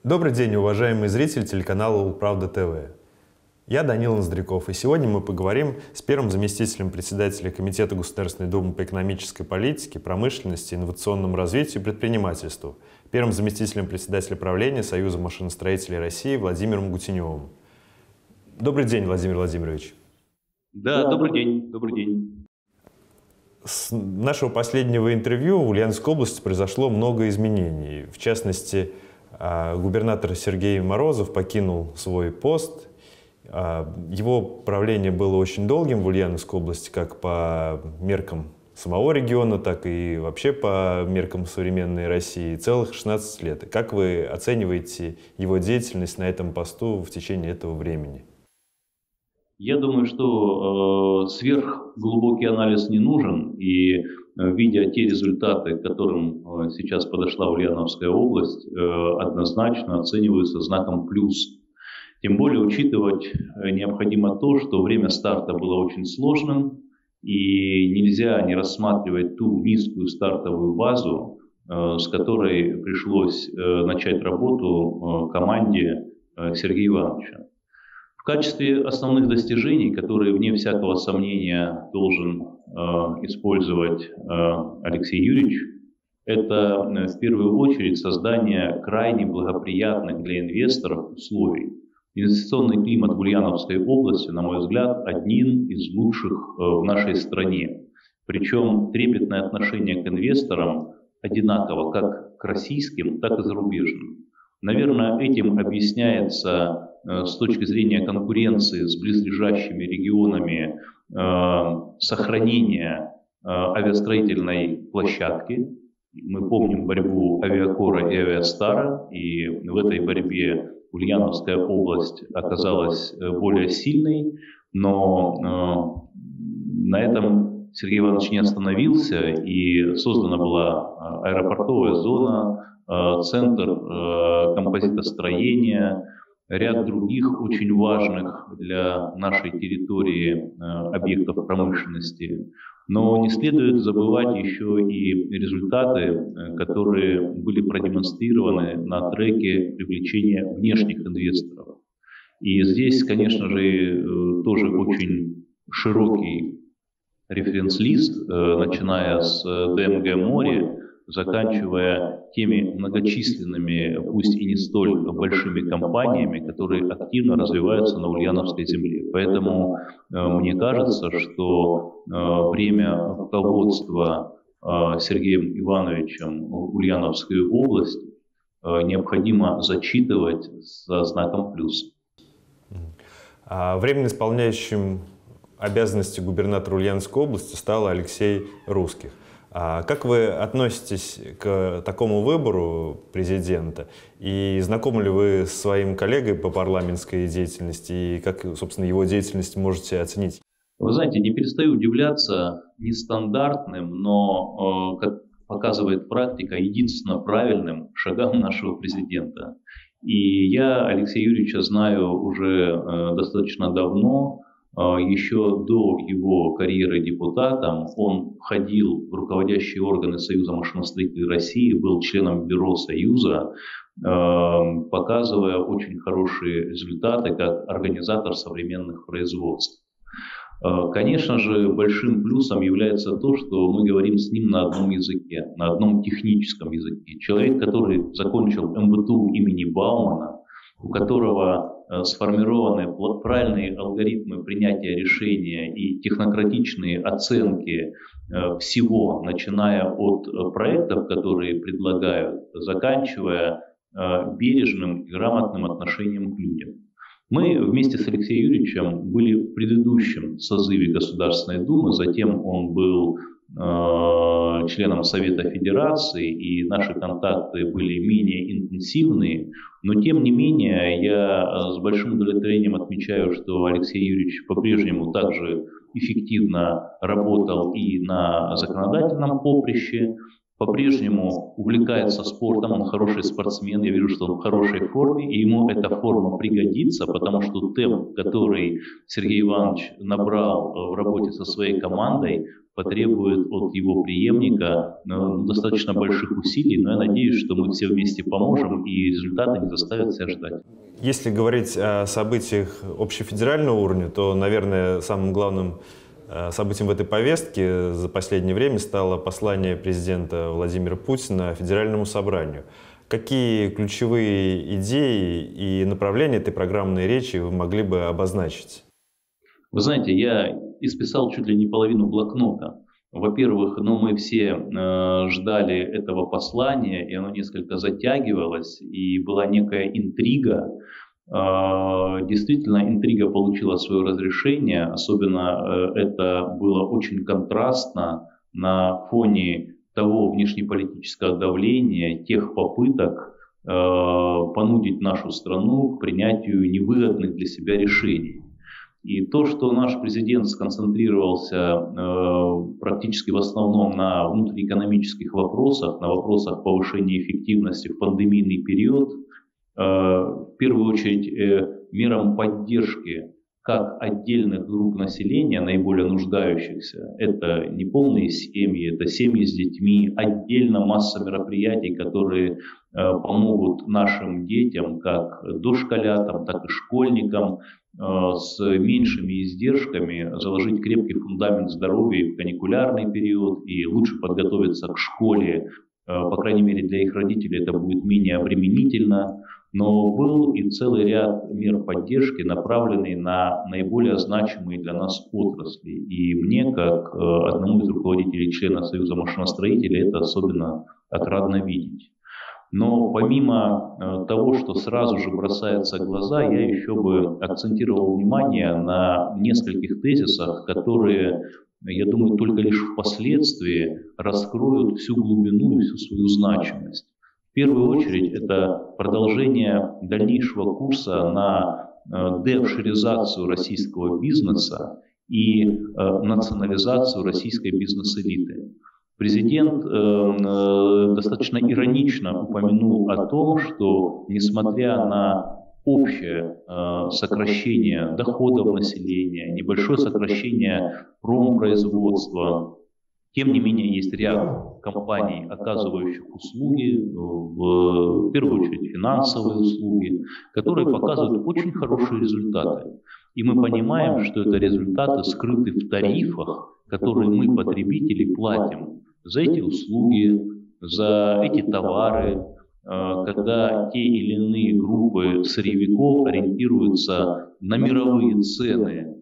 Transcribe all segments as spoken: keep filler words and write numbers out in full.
Добрый день, уважаемые зрители телеканала «Правда ТВ». Я Данил Ноздряков, и сегодня мы поговорим с первым заместителем председателя Комитета Государственной Думы по экономической политике, промышленности, инновационному развитию и предпринимательству, первым заместителем председателя правления Союза машиностроителей России Владимиром Гутеневым. Добрый день, Владимир Владимирович. Да, добрый день, добрый день. С нашего последнего интервью в Ульяновской области произошло много изменений. В частности, губернатор Сергей Морозов покинул свой пост. Его правление было очень долгим в Ульяновской области, как по меркам самого региона, так и вообще по меркам современной России, целых шестнадцать лет. Как вы оцениваете его деятельность на этом посту в течение этого времени? Я думаю, что э, сверхглубокий анализ не нужен, и э, видя те результаты, к которым э, сейчас подошла Ульяновская область, э, однозначно оцениваются знаком плюс. Тем более учитывать э, необходимо то, что время старта было очень сложным, и нельзя не рассматривать ту низкую стартовую базу, э, с которой пришлось э, начать работу э, команде э, Сергея Ивановича. В качестве основных достижений, которые, вне всякого сомнения, должен э, использовать э, Алексей Юрьевич, это э, в первую очередь создание крайне благоприятных для инвесторов условий. Инвестиционный климат в Ульяновской области, на мой взгляд, один из лучших э, в нашей стране. Причем трепетное отношение к инвесторам одинаково как к российским, так и зарубежным. Наверное, этим объясняется с точки зрения конкуренции с близлежащими регионами сохранение авиастроительной площадки. Мы помним борьбу Авиакора и Авиастара, и в этой борьбе Ульяновская область оказалась более сильной, но на этом Сергей Иванович не остановился, и создана была аэропортовая зона, центр композитостроения, ряд других очень важных для нашей территории объектов промышленности. Но не следует забывать еще и результаты, которые были продемонстрированы на треке привлечения внешних инвесторов. И здесь, конечно же, тоже очень широкий референс-лист, начиная с ДМГ «Море», заканчивая теми многочисленными, пусть и не столь большими компаниями, которые активно развиваются на Ульяновской земле. Поэтому э, мне кажется, что э, время руководства э, Сергеем Ивановичем Ульяновскую область э, необходимо зачитывать со знаком плюс. А временно исполняющим обязанности губернатора Ульяновской области стал Алексей Русских. А как вы относитесь к такому выбору президента? И знакомы ли вы с своим коллегой по парламентской деятельности? И как, собственно, его деятельность можете оценить? Вы знаете, не перестаю удивляться нестандартным, но, как показывает практика, единственно правильным шагам нашего президента. И я Алексея Юрьевича знаю уже достаточно давно. Еще до его карьеры депутатом он входил в руководящие органы Союза машиностроителей России, был членом бюро Союза, показывая очень хорошие результаты как организатор современных производств. Конечно же, большим плюсом является то, что мы говорим с ним на одном языке, на одном техническом языке. Человек, который закончил эм бэ тэ у имени Баумана, у которого сформированы правильные алгоритмы принятия решения и технократичные оценки всего, начиная от проектов, которые предлагают, заканчивая бережным и грамотным отношением к людям. Мы вместе с Алексеем Юрьевичем были в предыдущем созыве Государственной Думы, затем он был э, членом Совета Федерации, и наши контакты были менее интенсивные, но тем не менее я с большим удовлетворением отмечаю, что Алексей Юрьевич по-прежнему также эффективно работал и на законодательном поприще, по-прежнему увлекается спортом, он хороший спортсмен, я вижу, что он в хорошей форме, и ему эта форма пригодится, потому что темп, который Сергей Иванович набрал в работе со своей командой, потребует от его преемника ну, достаточно больших усилий, но я надеюсь, что мы все вместе поможем, и результаты не заставят себя ждать. Если говорить о событиях общефедерального уровня, то, наверное, самым главным событием в этой повестке за последнее время стало послание президента Владимира Путина Федеральному собранию. Какие ключевые идеи и направления этой программной речи вы могли бы обозначить? Вы знаете, я исписал чуть ли не половину блокнота. Во-первых, ну, мы все э, ждали этого послания, и оно несколько затягивалось, и была некая интрига. Э, действительно, интрига получила свое разрешение, особенно э, это было очень контрастно на фоне того внешнеполитического давления, тех попыток э, понудить нашу страну к принятию невыгодных для себя решений. И то, что наш президент сконцентрировался э, практически в основном на внутриэкономических вопросах, на вопросах повышения эффективности в пандемийный период, э, в первую очередь э, мерам поддержки как отдельных групп населения, наиболее нуждающихся, это неполные семьи, это семьи с детьми, отдельно масса мероприятий, которые э, помогут нашим детям, как дошколятам, так и школьникам, с меньшими издержками заложить крепкий фундамент здоровья в каникулярный период и лучше подготовиться к школе. По крайней мере, для их родителей это будет менее обременительно. Но был и целый ряд мер поддержки, направленный на наиболее значимые для нас отрасли. И мне, как одному из руководителей члена Союза машиностроителей, это особенно отрадно видеть. Но помимо э, того, что сразу же бросается в глаза, я еще бы акцентировал внимание на нескольких тезисах, которые, я думаю, только лишь впоследствии раскроют всю глубину и всю свою значимость. В первую очередь, это продолжение дальнейшего курса на э, деофшоризацию российского бизнеса и э, национализацию российской бизнес-элиты. Президент э, достаточно иронично упомянул о том, что несмотря на общее э, сокращение доходов населения, небольшое сокращение промпроизводства, тем не менее есть ряд компаний, оказывающих услуги, в, в первую очередь финансовые услуги, которые показывают очень хорошие результаты. И мы понимаем, что это результаты скрыты в тарифах, которые мы, потребители, платим за эти услуги, за эти товары, когда те или иные группы сырьевиков ориентируются на мировые цены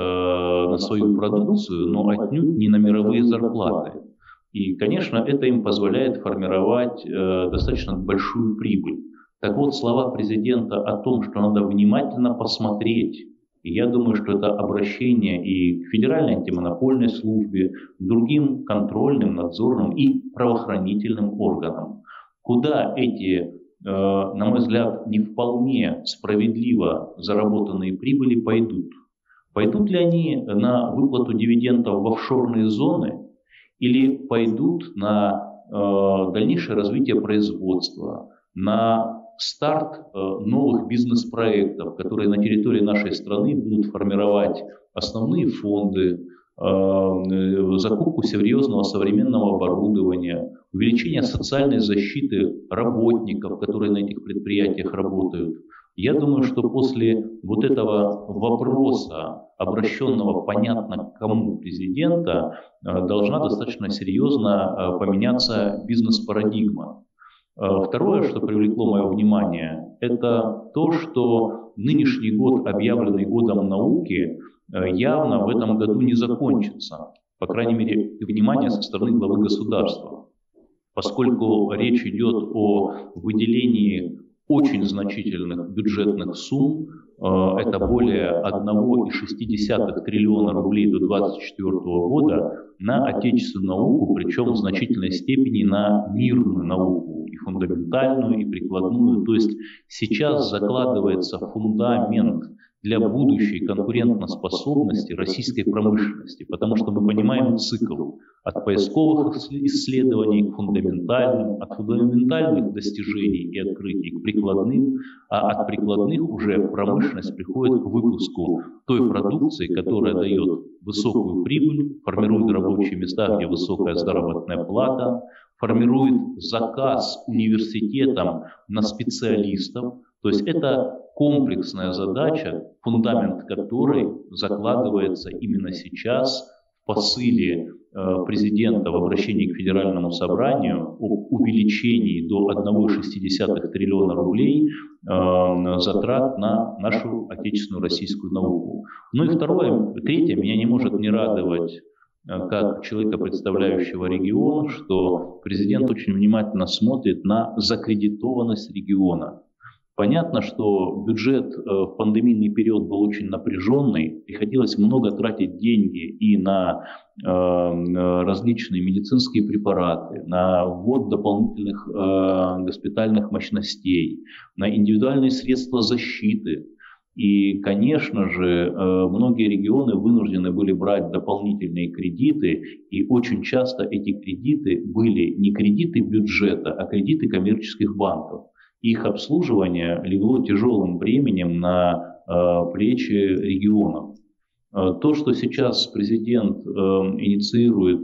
на свою продукцию, но отнюдь не на мировые зарплаты. И, конечно, это им позволяет формировать достаточно большую прибыль. Так вот, слова президента о том, что надо внимательно посмотреть, и я думаю, что это обращение и к Федеральной антимонопольной службе, к другим контрольным, надзорным и правоохранительным органам, куда эти, э, на мой взгляд, не вполне справедливо заработанные прибыли пойдут. Пойдут ли они на выплату дивидендов в офшорные зоны или пойдут на э, дальнейшее развитие производства, на старт э, новых бизнес-проектов, которые на территории нашей страны будут формировать основные фонды, э, закупку серьезного современного оборудования, увеличение социальной защиты работников, которые на этих предприятиях работают. Я думаю, что после вот этого вопроса, обращенного понятно к кому президента, э, должна достаточно серьезно э, поменяться бизнес-парадигма. Второе, что привлекло мое внимание, это то, что нынешний год, объявленный годом науки, явно в этом году не закончится. По крайней мере, внимание со стороны главы государства. Поскольку речь идет о выделении очень значительных бюджетных сумм, это более одна целая шесть десятых триллиона рублей до две тысячи двадцать четвёртого года на отечественную науку, причем в значительной степени на мирную науку, и фундаментальную, и прикладную. То есть сейчас закладывается фундамент для будущей конкурентоспособности российской промышленности, потому что мы понимаем цикл от поисковых исследований к фундаментальным, от фундаментальных достижений и открытий к прикладным, а от прикладных уже промышленность приходит к выпуску той продукции, которая дает высокую прибыль, формирует рабочие места, где высокая заработная плата, формирует заказ университетам на специалистов. То есть это комплексная задача, фундамент которой закладывается именно сейчас в посыле э, президента в обращении к Федеральному собранию об увеличении до одного целых шесть десятых триллиона рублей э, затрат на нашу отечественную российскую науку. Ну и второе, третье, меня не может не радовать, как человека, представляющего регион, что президент очень внимательно смотрит на закредитованность региона. Понятно, что бюджет в пандемийный период был очень напряженный, приходилось много тратить деньги и на э, различные медицинские препараты, на ввод дополнительных э, госпитальных мощностей, на индивидуальные средства защиты. И, конечно же, многие регионы вынуждены были брать дополнительные кредиты, и очень часто эти кредиты были не кредиты бюджета, а кредиты коммерческих банков. Их обслуживание легло тяжелым бременем на плечи регионов. То, что сейчас президент инициирует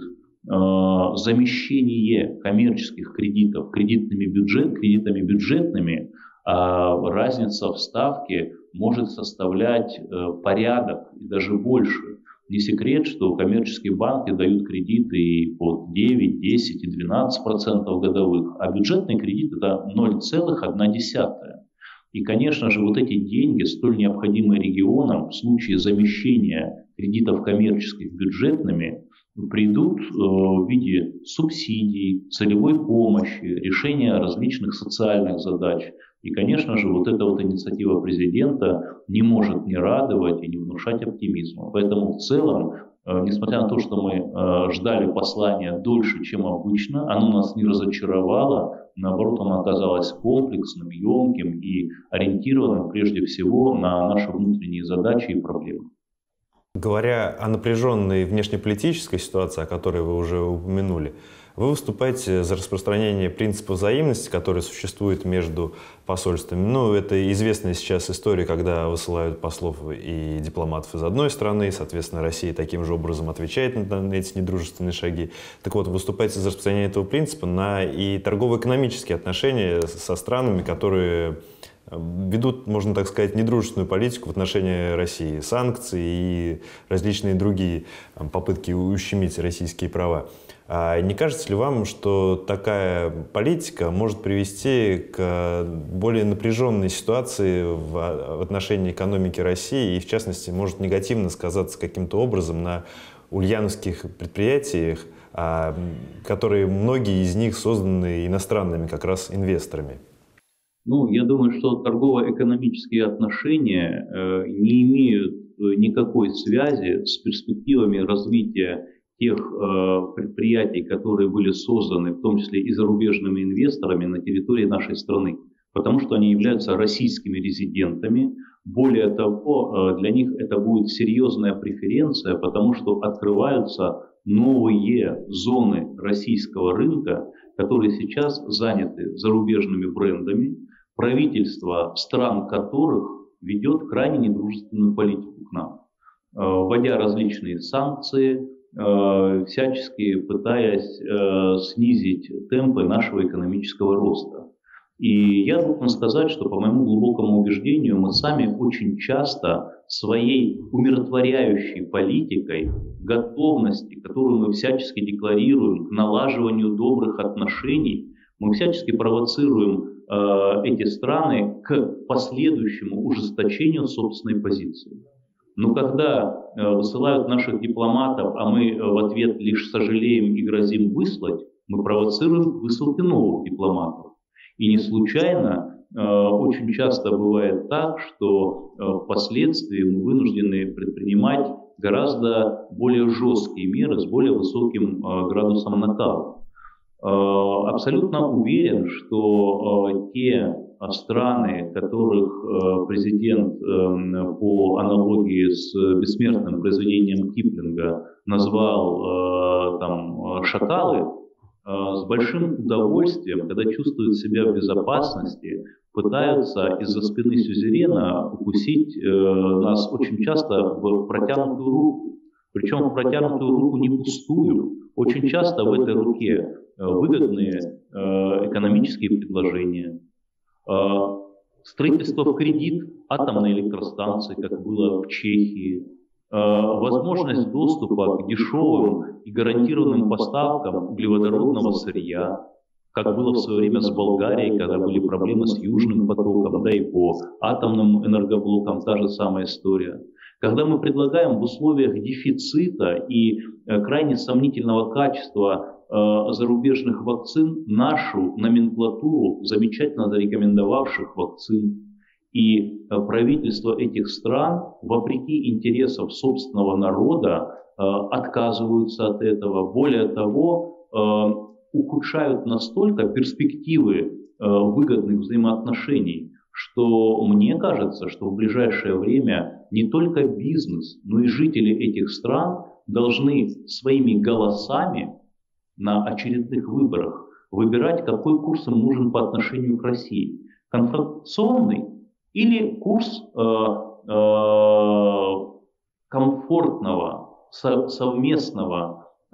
замещение коммерческих кредитов кредитными бюджет, кредитами бюджетными, а разница в ставке может составлять э, порядок и даже больше. Не секрет, что коммерческие банки дают кредиты и по девять, десять и двенадцать процентов годовых, а бюджетный кредит это ноль целых одна десятая. И, конечно же, вот эти деньги, столь необходимые регионам в случае замещения кредитов коммерческих бюджетными, придут э, в виде субсидий, целевой помощи, решения различных социальных задач. И, конечно же, вот эта вот инициатива президента не может не радовать и не внушать оптимизма. Поэтому в целом, э, несмотря на то, что мы э, ждали послания дольше, чем обычно, оно нас не разочаровало. Наоборот, оно оказалось комплексным, емким и ориентированным прежде всего на наши внутренние задачи и проблемы. Говоря о напряженной внешнеполитической ситуации, о которой вы уже упомянули, вы выступаете за распространение принципа взаимности, который существует между посольствами. Ну, это известная сейчас история, когда высылают послов и дипломатов из одной страны, соответственно, Россия таким же образом отвечает на, на эти недружественные шаги. Так вот, выступаете за распространение этого принципа на и торгово-экономические отношения со странами, которые ведут, можно так сказать, недружественную политику в отношении России, санкции и различные другие попытки ущемить российские права. А не кажется ли вам, что такая политика может привести к более напряженной ситуации в отношении экономики России и, в частности, может негативно сказаться каким-то образом на ульяновских предприятиях, которые многие из них созданы иностранными как раз инвесторами? Ну, я думаю, что торгово-экономические отношения э, не имеют никакой связи с перспективами развития тех э, предприятий, которые были созданы, в том числе и зарубежными инвесторами на территории нашей страны, потому что они являются российскими резидентами. Более того, э, для них это будет серьезная преференция, потому что открываются новые зоны российского рынка, которые сейчас заняты зарубежными брендами, правительство стран которых ведет крайне недружественную политику к нам, вводя различные санкции, всячески пытаясь снизить темпы нашего экономического роста. И я должен сказать, что по моему глубокому убеждению мы сами очень часто своей умиротворяющей политикой, готовности, которую мы всячески декларируем к налаживанию добрых отношений, мы всячески провоцируем э, эти страны к последующему ужесточению собственной позиции. Но когда э, высылают наших дипломатов, а мы э, в ответ лишь сожалеем и грозим выслать, мы провоцируем высылки новых дипломатов. И не случайно э, очень часто бывает так, что э, впоследствии мы вынуждены предпринимать гораздо более жесткие меры с более высоким э, градусом накала. Э, абсолютно уверен, что э, те страны, которых президент по аналогии с бессмертным произведением Киплинга назвал там шакалы, с большим удовольствием, когда чувствуют себя в безопасности, пытаются из-за спины сюзерена укусить нас очень часто в протянутую руку. Причем в протянутую руку не пустую. Очень часто в этой руке выгодные экономические предложения, строительство в кредит атомной электростанции, как было в Чехии, возможность доступа к дешевым и гарантированным поставкам углеводородного сырья, как было в свое время с Болгарией, когда были проблемы с Южным потоком, да и по атомным энергоблокам та же самая история. Когда мы предлагаем в условиях дефицита и крайне сомнительного качества зарубежных вакцин нашу номенклатуру замечательно зарекомендовавших вакцин, и правительства этих стран, вопреки интересам собственного народа, отказываются от этого. Более того, ухудшают настолько перспективы выгодных взаимоотношений, что мне кажется, что в ближайшее время не только бизнес, но и жители этих стран должны своими голосами на очередных выборах выбирать, какой курс им нужен по отношению к России. Конфронтационный или курс э, э, комфортного, со, совместного э,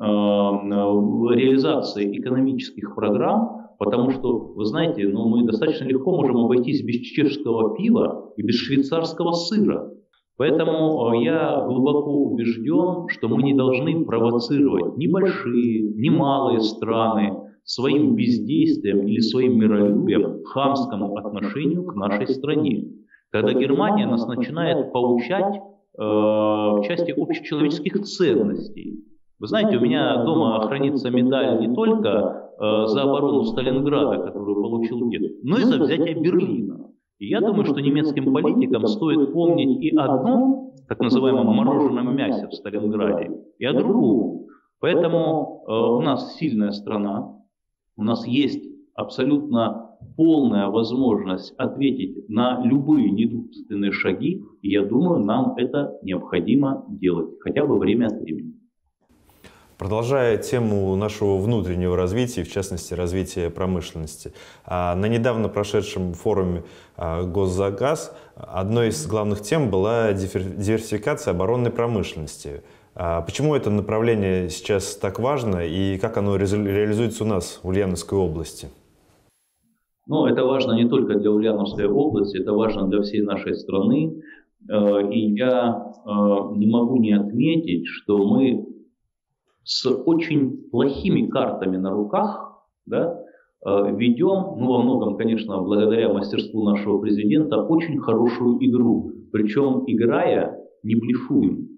реализации экономических программ, потому что, вы знаете, ну, мы достаточно легко можем обойтись без чешского пива и без швейцарского сыра. Поэтому я глубоко убежден, что мы не должны провоцировать ни большие, ни малые страны своим бездействием или своим миролюбием к хамскому отношению к нашей стране. Когда Германия нас начинает поучать э, в части общечеловеческих ценностей. Вы знаете, у меня дома хранится медаль не только э, за оборону Сталинграда, которую получил дед, но и за взятие Берлина. И я думаю, что немецким политикам стоит помнить и одно, так называемом мороженом мясе в Сталинграде, и о другом. Поэтому э, у нас сильная страна, у нас есть абсолютно полная возможность ответить на любые недружественные шаги, и я думаю, нам это необходимо делать, хотя бы время от времени. Продолжая тему нашего внутреннего развития, в частности развития промышленности, на недавно прошедшем форуме «Госзагаз» одной из главных тем была диверсификация оборонной промышленности. Почему это направление сейчас так важно и как оно реализуется у нас в Ульяновской области? Ну, это важно не только для Ульяновской области, это важно для всей нашей страны. И я не могу не отметить, что мы с очень плохими картами на руках, да, ведем, ну, во многом, конечно, благодаря мастерству нашего президента, очень хорошую игру. Причем, играя, не блефуем.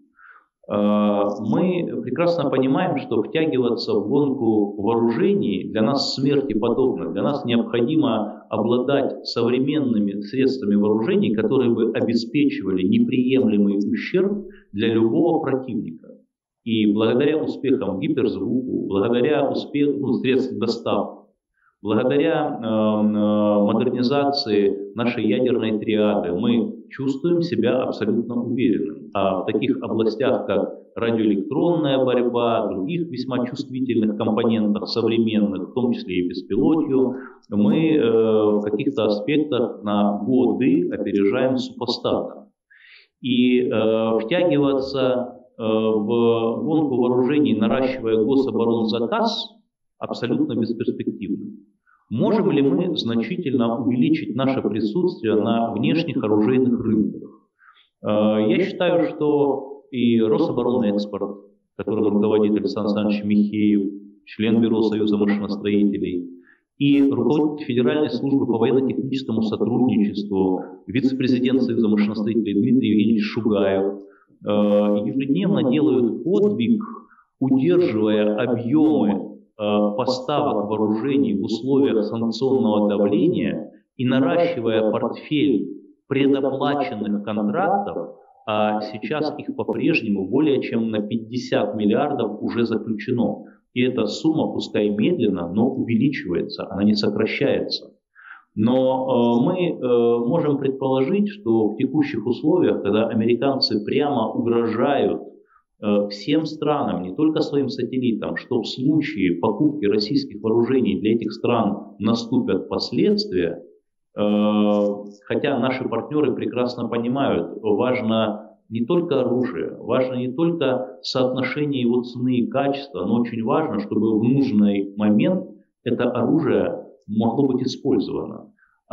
Мы прекрасно понимаем, что втягиваться в гонку вооружений для нас смерти подобно. Для нас необходимо обладать современными средствами вооружений, которые бы обеспечивали неприемлемый ущерб для любого противника. И благодаря успехам гиперзвуку, благодаря успеху средств доставки, благодаря э, модернизации нашей ядерной триады мы чувствуем себя абсолютно уверенным. А в таких областях, как радиоэлектронная борьба, других весьма чувствительных компонентах современных, в том числе и беспилотью, мы э, в каких-то аспектах на годы опережаем супостата. И э, втягиваться в гонку вооружений, наращивая гособоронзаказ, абсолютно бесперспективно. Можем ли мы значительно увеличить наше присутствие на внешних оружейных рынках? Я считаю, что и Рособоронэкспорт, которым руководит Александр Александрович Михеев, член Бюро Союза машиностроителей, и руководитель Федеральной службы по военно-техническому сотрудничеству, вице-президент Союза машиностроителей Дмитрий Евгеньевич Шугаев, ежедневно делают подвиг, удерживая объемы поставок вооружений в условиях санкционного давления и наращивая портфель предоплаченных контрактов, а сейчас их по-прежнему более чем на пятьдесят миллиардов уже заключено. И эта сумма, пускай медленно, но увеличивается, она не сокращается. Но мы можем предположить, что в текущих условиях, когда американцы прямо угрожают всем странам, не только своим сателлитам, что в случае покупки российских вооружений для этих стран наступят последствия, хотя наши партнеры прекрасно понимают, важно не только оружие, важно не только соотношение его цены и качества, но очень важно, чтобы в нужный момент это оружие могло быть использовано.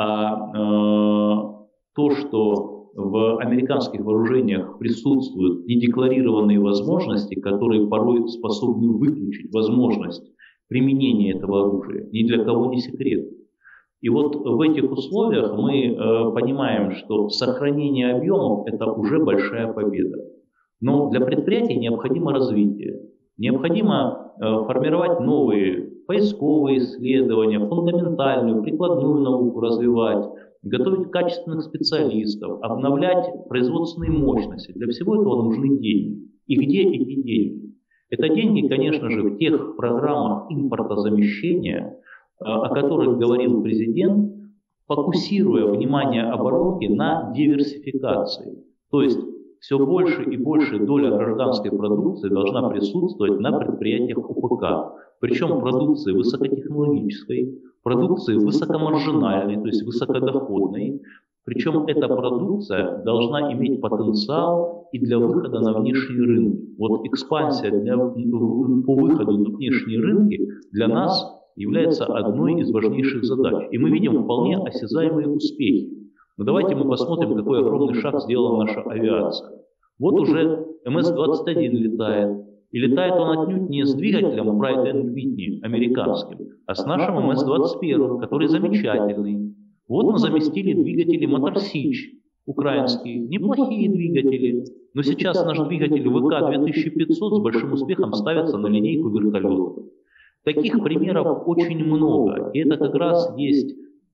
А э, то, что в американских вооружениях присутствуют недекларированные возможности, которые порой способны выключить возможность применения этого оружия, ни для кого не секрет. И вот в этих условиях мы э, понимаем, что сохранение объемов – это уже большая победа. Но для предприятий необходимо развитие, необходимо э, формировать новые поисковые исследования, фундаментальную, прикладную науку развивать, готовить качественных специалистов, обновлять производственные мощности. Для всего этого нужны деньги. И где эти деньги? Это деньги, конечно же, в тех программах импортозамещения, о которых говорил президент, фокусируя внимание оборонки на диверсификации. То есть все больше и больше доля гражданской продукции должна присутствовать на предприятиях ОПК. Причем продукции высокотехнологической, продукции высокомаржинальной, то есть высокодоходной. Причем эта продукция должна иметь потенциал и для выхода на внешние рынки. Вот экспансия для, по выходу на внешние рынки для нас является одной из важнейших задач. И мы видим вполне осязаемые успехи. Но давайте мы посмотрим, какой огромный шаг сделала наша авиация. Вот уже эм эс двадцать один летает. И летает он отнюдь не с двигателем Pratt энд Whitney американским, а с нашим эм эс двадцать один, который замечательный. Вот мы заместили двигатели Motor Sich украинские, неплохие двигатели. Но сейчас наш двигатель вэ ка две тысячи пятьсот с большим успехом ставится на линейку вертолетов. Таких примеров очень много. И это как раз есть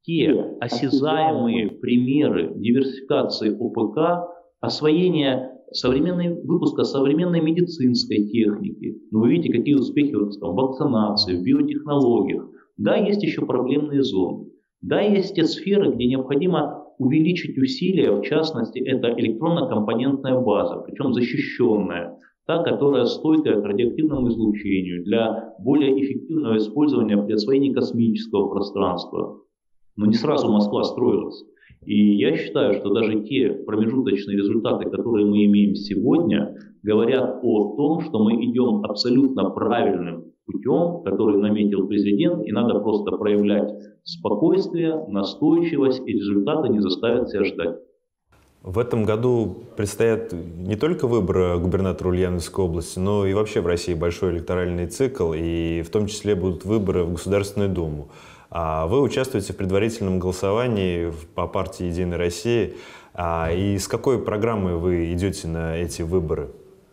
те осязаемые примеры диверсификации ОПК, освоения современной, выпуска современной медицинской техники. Но вы видите, какие успехи в вакцинации, в биотехнологиях. Да, есть еще проблемные зоны. Да, есть те сферы, где необходимо увеличить усилия, в частности, это электронно-компонентная база, причем защищенная, та, которая стойкая к радиоактивному излучению, для более эффективного использования при освоении космического пространства. Но не сразу Москва строилась. И я считаю, что даже те промежуточные результаты, которые мы имеем сегодня, говорят о том, что мы идем абсолютно правильным путем, который наметил президент, и надо просто проявлять спокойствие, настойчивость, и результаты не заставят себя ждать. В этом году предстоят не только выборы губернатора Ульяновской области, но и вообще в России большой электоральный цикл, и в том числе будут выборы в Государственную Думу. А вы участвуете в предварительном голосовании по партии «Единая Россия». И с какой программой вы идете на эти выборы?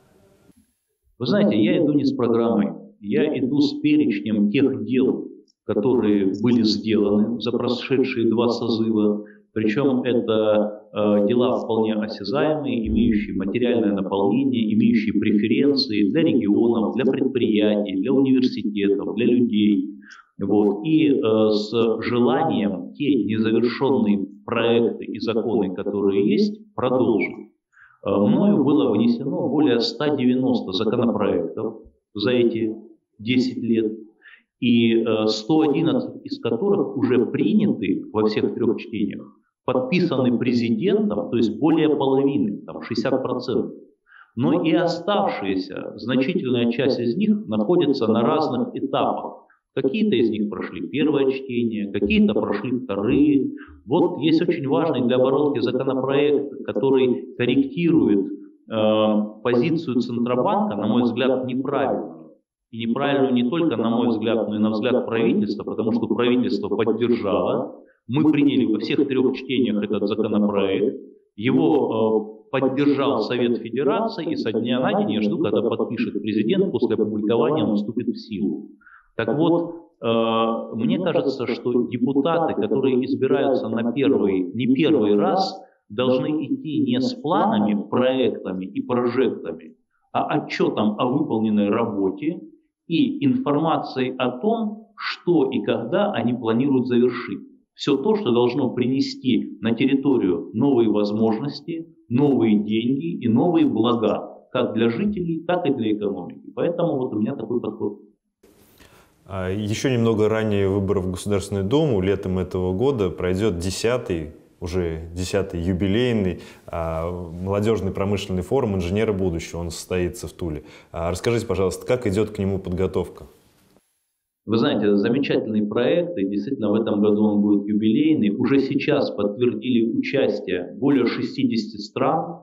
Вы знаете, я иду не с программой, я иду с перечнем тех дел, которые были сделаны за прошедшие два созыва. Причем это э, дела вполне осязаемые, имеющие материальное наполнение, имеющие преференции для регионов, для предприятий, для университетов, для людей. Вот. И э, с желанием те незавершенные проекты и законы, которые есть, продолжить. Э, мною было внесено более ста девяноста законопроектов за эти десять лет. И э, сто одиннадцать из которых уже приняты во всех трех чтениях, подписаны президентом, то есть более половины, там шестьдесят процентов. Но и оставшаяся значительная часть из них находится на разных этапах. Какие-то из них прошли первое чтение, какие-то прошли вторые. Вот есть очень важный для оборонки законопроект, который корректирует э, позицию Центробанка, на мой взгляд, неправильную. И неправильную не только, на мой взгляд, но и на взгляд правительства, потому что правительство поддержало. Мы приняли во всех трех чтениях этот законопроект. Его э, поддержал Совет Федерации, и со дня на день я жду, когда подпишет президент, после опубликования он вступит в силу. Так вот, э, мне кажется, что депутаты, которые избираются на первый, не первый раз, должны идти не с планами, проектами и прожектами, а отчетом о выполненной работе и информацией о том, что и когда они планируют завершить. Все то, что должно принести на территорию новые возможности, новые деньги и новые блага, как для жителей, так и для экономики. Поэтому вот у меня такой подход. Еще немного ранее выборов в Государственную Думу, летом этого года, пройдет десятый, уже десятый юбилейный молодежный промышленный форум «Инженеры будущего». Он состоится в Туле. Расскажите, пожалуйста, как идет к нему подготовка? Вы знаете, это замечательный проект, и действительно в этом году он будет юбилейный. Уже сейчас подтвердили участие более шестидесяти стран.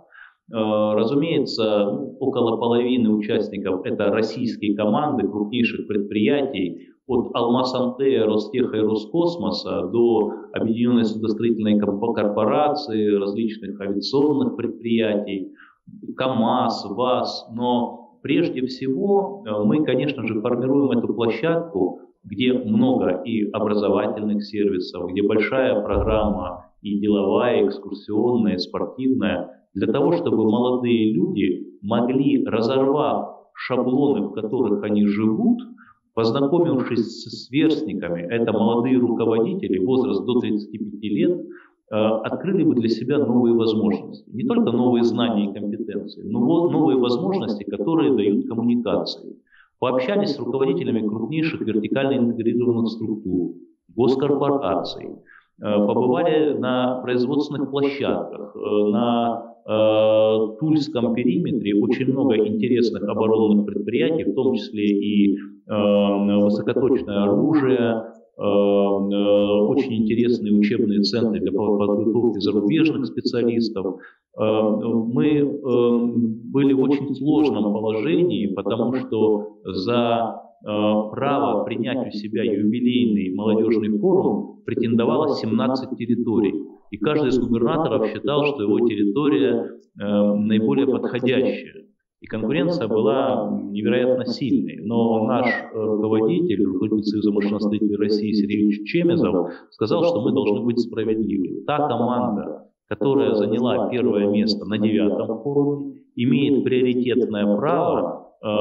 Разумеется, около половины участников это российские команды крупнейших предприятий, от Алмаз-Антея, Ростеха и Роскосмоса до Объединенной судостроительной корпорации, различных авиационных предприятий, КАМАЗ, ВАЗ. Но прежде всего мы, конечно же, формируем эту площадку, где много и образовательных сервисов, где большая программа и деловая, и экскурсионная, и спортивная, для того, чтобы молодые люди могли, разорвав шаблоны, в которых они живут, познакомившись с сверстниками, это молодые руководители, возраст до тридцати пяти лет, открыли бы для себя новые возможности. Не только новые знания и компетенции, но новые возможности, которые дают коммуникации. Пообщались с руководителями крупнейших вертикально интегрированных структур, госкорпораций, побывали на производственных площадках, на э, Тульском периметре очень много интересных оборонных предприятий, в том числе и э, высокоточное оружие, э, э, очень интересные учебные центры для подготовки зарубежных специалистов. Э, мы э, были в очень сложном положении, потому что за право принять у себя юбилейный молодежный форум претендовало семнадцать территорий. И каждый из губернаторов считал, что его территория э, наиболее подходящая. И конкуренция была невероятно сильной. Но наш руководитель, руководитель Союза машиностроителей России Сергей Чемезов сказал, что мы должны быть справедливы. Та команда, которая заняла первое место на девятом форуме, имеет приоритетное право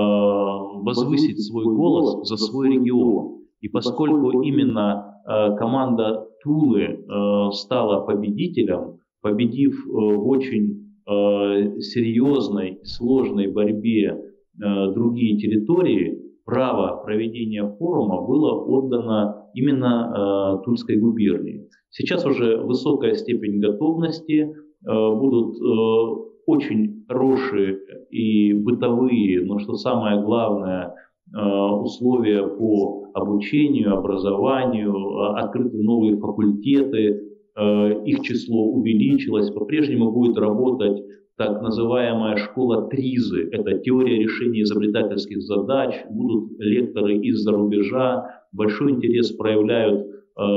возвысить свой голос за свой регион. И поскольку именно э, команда Тулы э, стала победителем, победив э, в очень э, серьезной, сложной борьбе э, другие территории, право проведения форума было отдано именно э, Тульской губернии. Сейчас уже высокая степень готовности, э, будут э, очень хорошие и бытовые, но что самое главное, условия по обучению, образованию, открыты новые факультеты, их число увеличилось, по-прежнему будет работать так называемая школа ТРИЗы, это теория решения изобретательских задач, будут лекторы из-за рубежа, большой интерес проявляют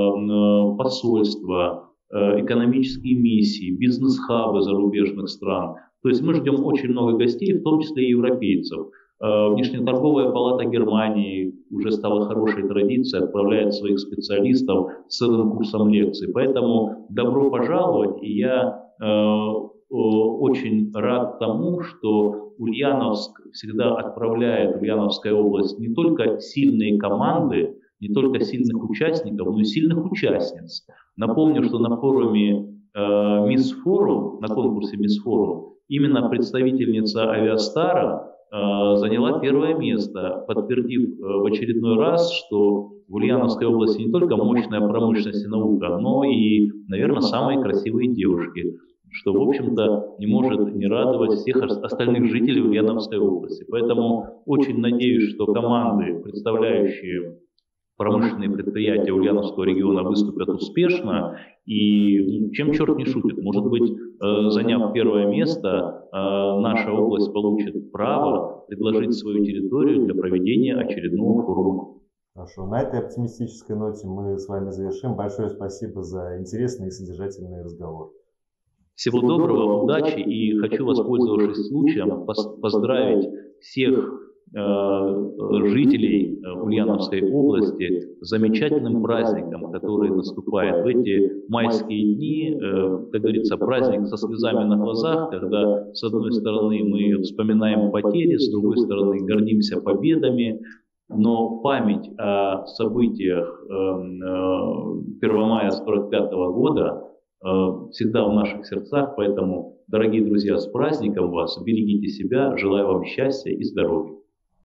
посольства, экономические миссии, бизнес-хабы зарубежных стран. То есть мы ждем очень много гостей, в том числе и европейцев. Внешнеторговая палата Германии уже стала хорошей традицией, отправляет своих специалистов с целым курсом лекций. Поэтому добро пожаловать, и я э, очень рад тому, что Ульяновск всегда отправляет в Ульяновская область не только сильные команды, не только сильных участников, но и сильных участниц. Напомню, что на форуме э, Мисс Форум, на конкурсе Мисс Форум, именно представительница Авиастара заняла первое место, подтвердив в очередной раз, что в Ульяновской области не только мощная промышленность и наука, но и, наверное, самые красивые девушки, что, в общем-то, не может не радовать всех остальных жителей Ульяновской области. Поэтому очень надеюсь, что команды, представляющие промышленные предприятия Ульяновского региона, выступят успешно. И чем черт не шутит, может быть, заняв первое место, наша область получит право предложить свою территорию для проведения очередного форума. Хорошо. На этой оптимистической ноте мы с вами завершим. Большое спасибо за интересный и содержательный разговор. Всего доброго, удачи, и хочу, воспользовавшись случаем, поздравить всех жителей Ульяновской области с замечательным праздником, который наступает в эти майские дни. Как говорится, праздник со слезами на глазах, когда с одной стороны мы вспоминаем потери, с другой стороны гордимся победами. но память о событиях Первомая сорок пятого года всегда в наших сердцах, поэтому, дорогие друзья, с праздником вас, берегите себя, желаю вам счастья и здоровья.